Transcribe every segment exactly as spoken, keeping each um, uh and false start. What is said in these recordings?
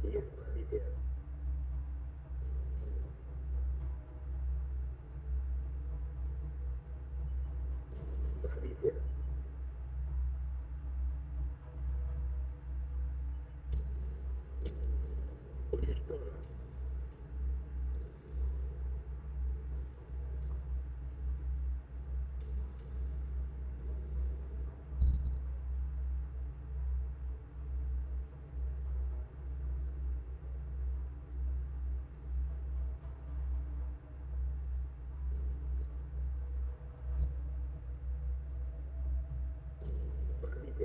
也不可理解，不可理解，不理解，不可理解，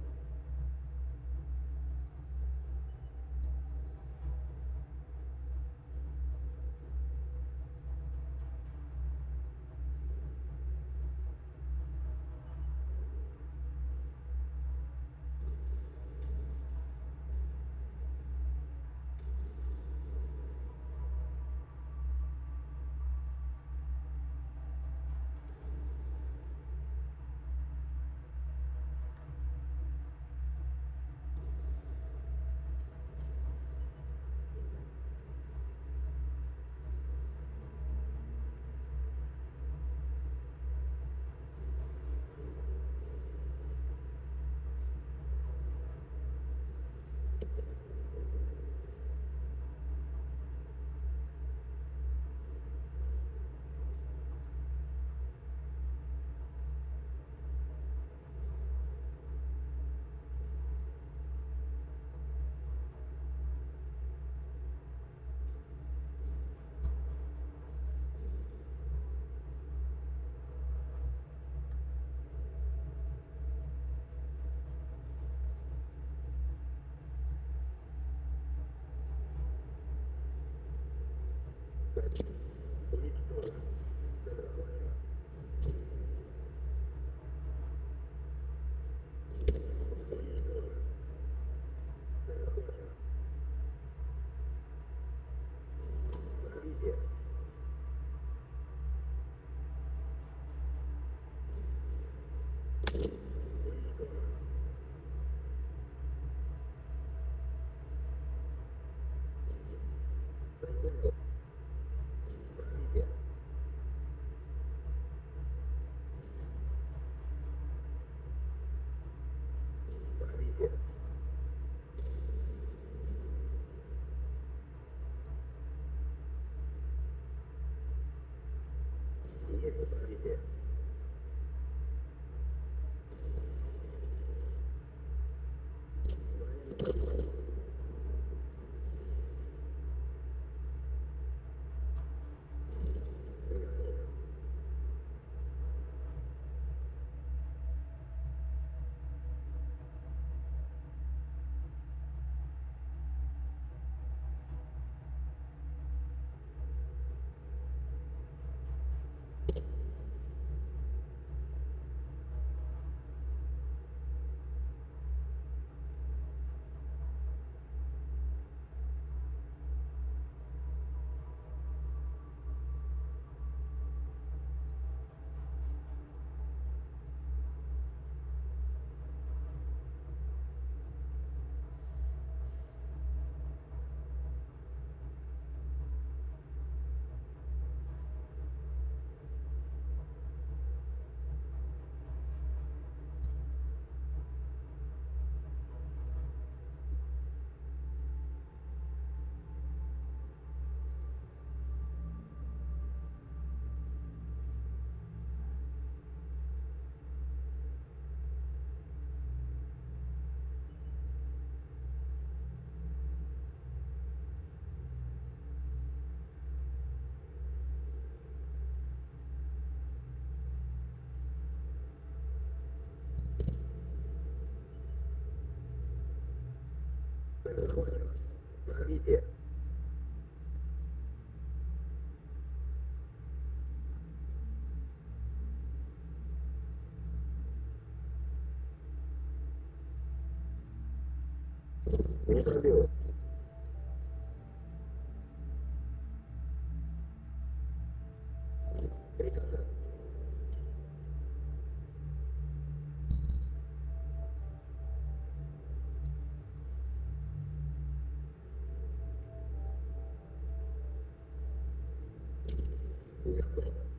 不理解，不理解，这个和尚，不理解，这个和尚，不可理解，不理解，这个不可理解，不可理解，你也不可理解，我也不可理解，这个和尚，这个和尚，不可理解，没得救，非常的， Yeah.